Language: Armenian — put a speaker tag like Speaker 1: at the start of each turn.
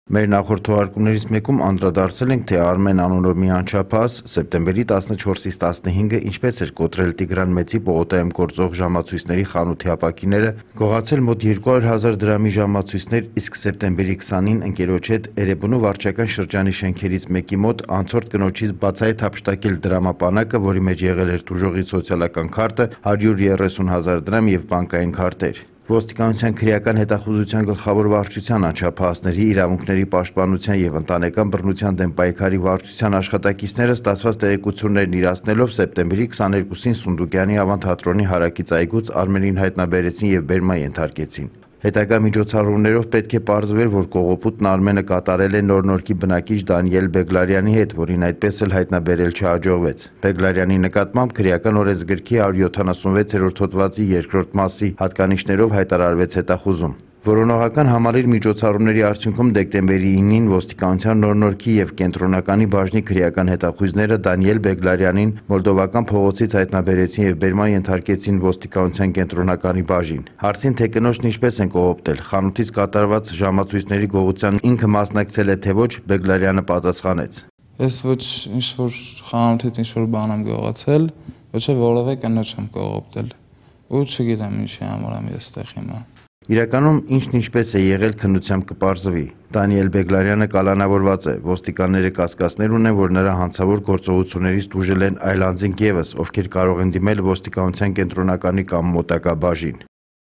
Speaker 1: Մեր նախորդ թողարկումներից մեկում անդրադարձել ենք, թե Արմեն անունով մի անչափահաս սեպտեմբերի 14-ից 15-ը ինչպես էր կոտրել Տիգրան Մեծի պողոտայում գործող ժամացույցների խանութի ապակիները, գողացել մոտ 200,000 դրամի ժամացույցներ, իսկ սեպտեմբերի 20-ին ընկերոջ հետ Էրեբունու վարչական շրջանի շենքերից մեկի մոտ անցորդ կնոջից բացահայտ հափշտակել դրամապանակը, որի մեջ եղել էր տուժողի սոցիալական քարտը, 130,000 դրամ և բանկային քարտեր։ Ոստիկանության քրեական հետախուզության գլխավոր վարչության անչափահասների, իրավունքների պաշտպանության և ընտանեկան բռնության դեմ պայքարի վարչության աշխատակիցները ստացված տեղեկություններն իրացնելով սեպտեմբերի 22-ին Սունդուկյանի ավանդաթատրոնի հարակից այգուց Արմենին հայտնաբերեցին և բերման ենթարկեցին։ Հետագա միջոցառումներով պետք է պարզվեր, որ կողոպուտն Արմենը կատարել է Նոր-Նորքի բնակիչ Դանիել Բեգլարյանի հետ, որին այդպես էլ հայտնաբերել չհաջողվեց։ Բեգլարյանի նկատմամբ քրեական օրենսգրքի 176-րդ հոդվածի 2-րդ մասի հատկանիշներով հայտարարվեց հետախուզում։ Որոնողական համալիր միջոցառումների արդյունքում դեկտեմբերի 9-ին ոստիկանության Նոր-Նորքի և կենտրոնականի բաժնի քրեական հետախույզները Դանիել Բեգլարյանին Մոլդովական փողոցից հայտնաբերեցին և բերման ենթարկեցին ոստիկանության կենտրոնականի բաժին։ Հարցին, թե կնոջն ինչպես են կողոպտել, խանութից կատարված ժամացույցների գողության ինքը մասնակցել է թե ոչ, Բեգլարյանը պատասխանեց.
Speaker 2: Ես ոչ ինչ-որ խանութից ինչ-որ բան եմ գողացել, ոչ է որևէ կնոջ եմ կողոպտել, ու չգիտեմ ինչի համար եմ ես տեղ հիմա։
Speaker 1: Իրականում ինչն ինչպես է եղել քննությամբ կպարզվի։ Դանիել Բեգլարյանը կալանավորված է, ոստիկանները կասկածներ ունեն, որ նրա հանցավոր գործողություններից տուժել են այլ անձինք ևս, ովքեր կարող են դիմել ոստիկանության կենտրոնականի կամ մոտակա բաժին։